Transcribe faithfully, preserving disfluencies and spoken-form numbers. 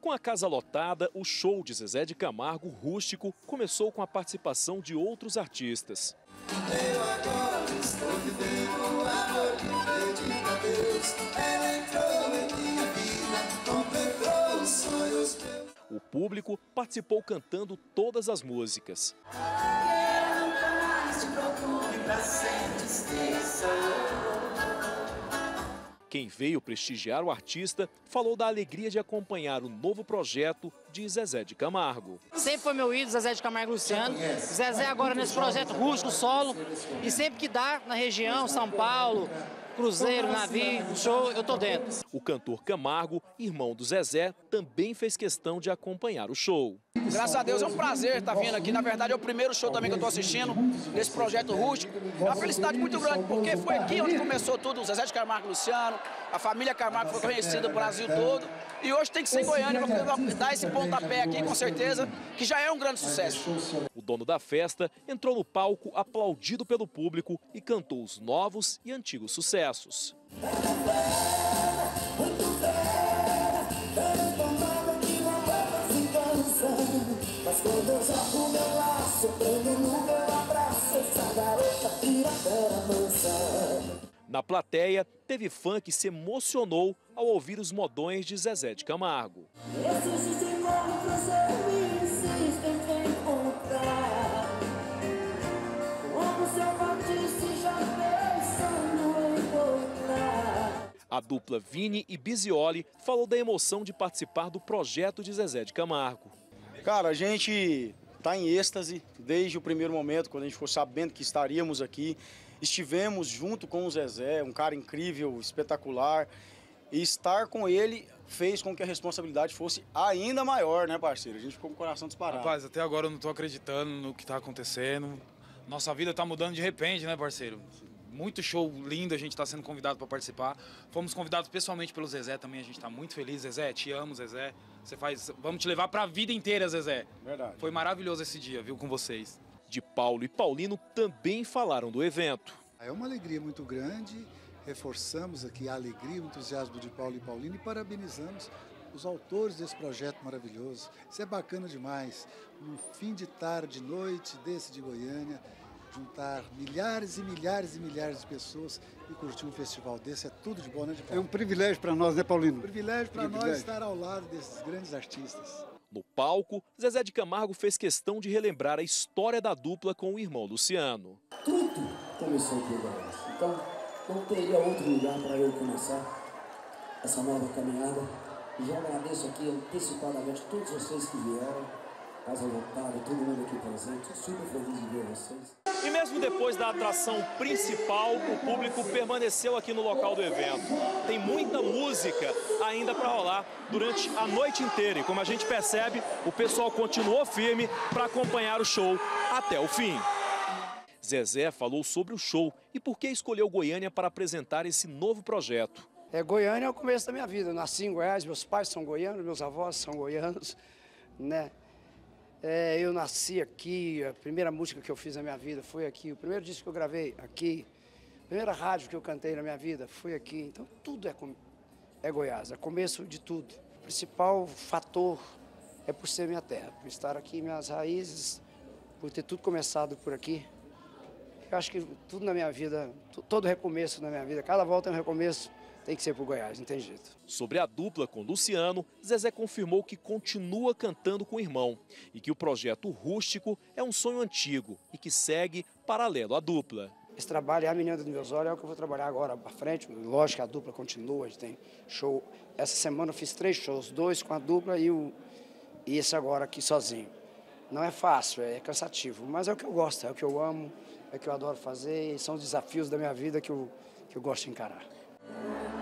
Com a casa lotada, o show de Zezé de Camargo Rústico começou com a participação de outros artistas. Eu agora estou vivendo o amor que pedi pra Deus. Ela entrou em minha vida, completou os sonhos meus. O público participou cantando todas as músicas. Eu nunca mais te procure pra sem tristeza. Quem veio prestigiar o artista falou da alegria de acompanhar o novo projeto de Zezé de Camargo. Sempre foi meu ídolo, Zezé de Camargo Luciano. Zezé agora nesse projeto rústico, solo. E sempre que dá, na região, São Paulo, cruzeiro, navio, show, eu tô dentro. O cantor Camargo, irmão do Zezé, também fez questão de acompanhar o show. Graças a Deus, é um prazer estar vindo aqui. Na verdade, é o primeiro show também que eu estou assistindo nesse projeto rústico. É uma felicidade muito grande, porque foi aqui onde começou tudo. O Zezé de Camargo Luciano, a família Camargo foi conhecida no Brasil todo. E hoje tem que ser em Goiânia para dar esse pontapé aqui, com certeza, que já é um grande sucesso. O dono da festa entrou no palco aplaudido pelo público e cantou os novos e antigos sucessos. Mas quando eu jogo meu laço, prendo no meu abraço, essa garota vira fera mansa. Na plateia, teve fã que se emocionou ao ouvir os modões de Zezé de Camargo. Esses dizem como cruzeiro e insistem em encontrar. Como seu Batista já pensando em voltar. A dupla Vini e Bizioli falou da emoção de participar do projeto de Zezé de Camargo. Cara, a gente está em êxtase desde o primeiro momento, quando a gente ficou sabendo que estaríamos aqui. Estivemos junto com o Zezé, um cara incrível, espetacular. E estar com ele fez com que a responsabilidade fosse ainda maior, né, parceiro? A gente ficou com o coração disparado. Rapaz, até agora eu não estou acreditando no que está acontecendo. Nossa vida está mudando de repente, né, parceiro? Muito show lindo, a gente está sendo convidado para participar. Fomos convidados pessoalmente pelo Zezé também, a gente está muito feliz. Zezé, te amo, Zezé. Você faz... Vamos te levar para a vida inteira, Zezé. Verdade. Foi maravilhoso esse dia, viu, com vocês. De Paulo e Paulino também falaram do evento. É uma alegria muito grande, reforçamos aqui a alegria e o entusiasmo de Paulo e Paulino e parabenizamos os autores desse projeto maravilhoso. Isso é bacana demais. No fim de tarde, noite desse de Goiânia, juntar milhares e milhares e milhares de pessoas e curtir um festival desse é tudo de bom, né, de Paulo? É um privilégio para nós, né, Paulino? Um privilégio para nós estar ao lado desses grandes artistas. No palco, Zezé de Camargo fez questão de relembrar a história da dupla com o irmão Luciano. Tudo começou aqui agora. Então, não teria outro lugar para eu começar essa nova caminhada. E já agradeço aqui antecipadamente a todos vocês que vieram. Casa lotada, todo mundo aqui presente. Super feliz de ver vocês. E mesmo depois da atração principal, o público permaneceu aqui no local do evento. Tem muita música ainda para rolar durante a noite inteira. E como a gente percebe, o pessoal continuou firme para acompanhar o show até o fim. Zezé falou sobre o show e por que escolheu Goiânia para apresentar esse novo projeto. É, Goiânia é o começo da minha vida. Eu nasci em Goiás, meus pais são goianos, meus avós são goianos, né? É, eu nasci aqui, a primeira música que eu fiz na minha vida foi aqui, o primeiro disco que eu gravei aqui, a primeira rádio que eu cantei na minha vida foi aqui. Então tudo é, é Goiás, é começo de tudo. O principal fator é por ser minha terra, por estar aqui, minhas raízes, por ter tudo começado por aqui. Eu acho que tudo na minha vida, todo recomeço na minha vida, cada volta é um recomeço. Tem que ser pro Goiás, não tem jeito. Sobre a dupla com Luciano, Zezé confirmou que continua cantando com o irmão e que o projeto Rústico é um sonho antigo e que segue paralelo à dupla. Esse trabalho é a menina dos meus olhos, é o que eu vou trabalhar agora à frente. Lógico que a dupla continua, a gente tem show. Essa semana eu fiz três shows, dois com a dupla e, o, e esse agora aqui sozinho. Não é fácil, é cansativo, mas é o que eu gosto, é o que eu amo, é o que eu adoro fazer e são os desafios da minha vida que eu, que eu gosto de encarar.